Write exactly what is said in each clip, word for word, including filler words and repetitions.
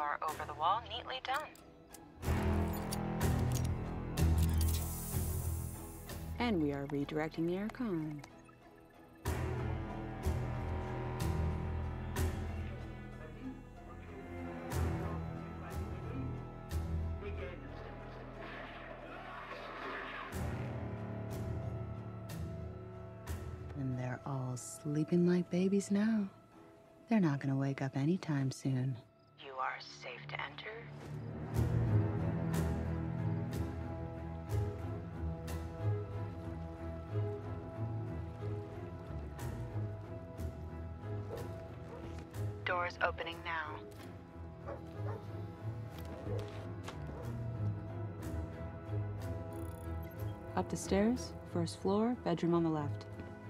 are over the wall, neatly done. And we are redirecting the aircon. And they're all sleeping like babies now. They're not gonna wake up anytime soon. You are safe to enter. Doors opening now. Up the stairs, first floor, bedroom on the left.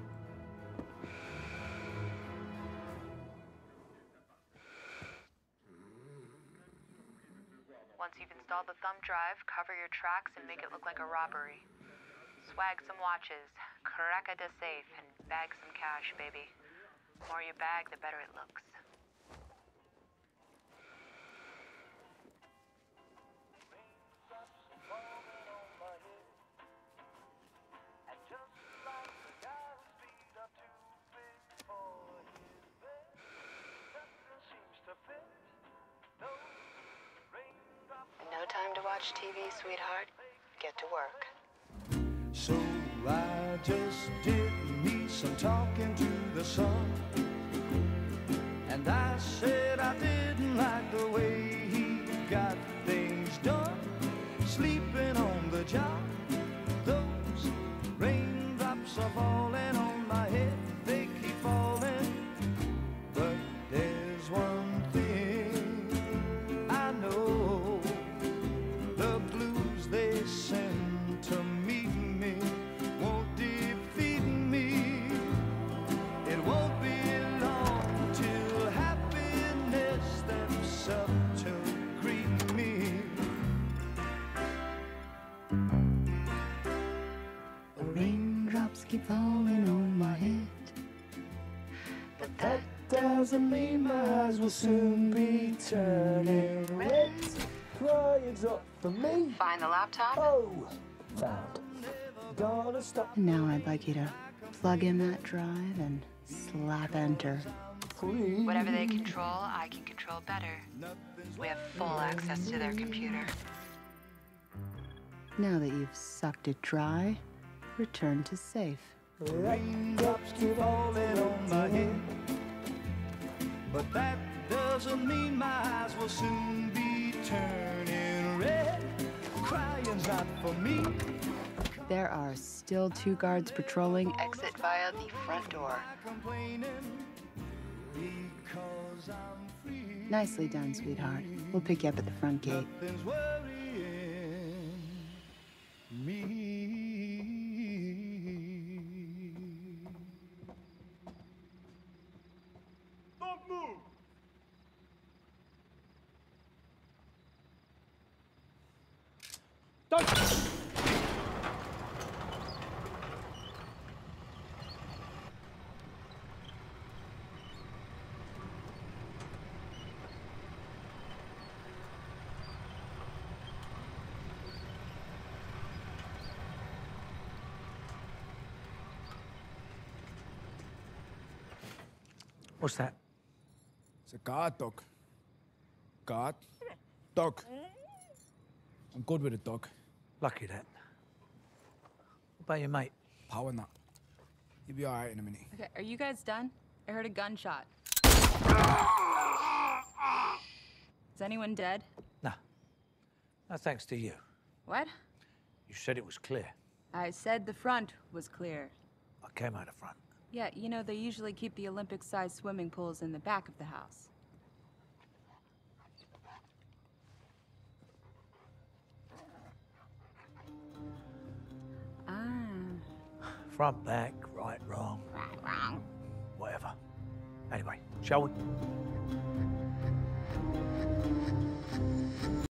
Once you've installed the thumb drive, cover your tracks and make it look like a robbery. Swag some watches, crack a safe, and bag some cash, baby. The more you bag, the better it looks. No time to watch T V, sweetheart. Get to work. So I just did me some talking to the sun, and I said I didn't like the way he got things done. Sleeping on the job, those raindrops are falling on my head, they keep falling. But there's one thing I know, the blues they send to meet me won't defeat me. It won't be long till happiness steps up to greet me. The raindrops keep falling on my head, but that doesn't mean my eyes will soon be turning red. Crying's up for me. Find the laptop? Oh, found. Gonna stop. And now I'd like you to plug in that drive and slap enter. Free. Whatever they control, I can control better. We have full access to their computer. Now that you've sucked it dry, return to safe. Raindrops keep falling on my head, but that doesn't mean my eyes will soon be turning red. Crying's not for me. There are still two guards patrolling. Exit via the front door. Because I'm free. Nicely done, sweetheart. We'll pick you up at the front gate. Nothing's worrying me. Don't move. Don't. What's that? It's a guard dog. Guard dog. I'm good with a dog. Lucky that. What about your mate? Power nut. He'll be all right in a minute. Okay, are you guys done? I heard a gunshot. Is anyone dead? Nah. No thanks to you. What? You said it was clear. I said the front was clear. I came out the front. Yeah, you know, they usually keep the Olympic-sized swimming pools in the back of the house. Ah. Front, back, right, wrong. Right, wrong. Whatever. Anyway, shall we?